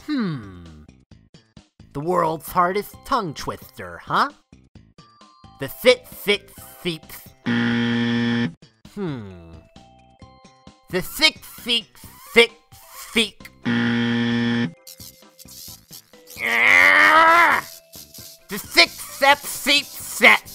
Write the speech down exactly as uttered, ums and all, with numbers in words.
Hmm. The world's hardest tongue twister, huh? The sit, sit, seat. Hmm. The six, six, six, six. The six, set, seat, set.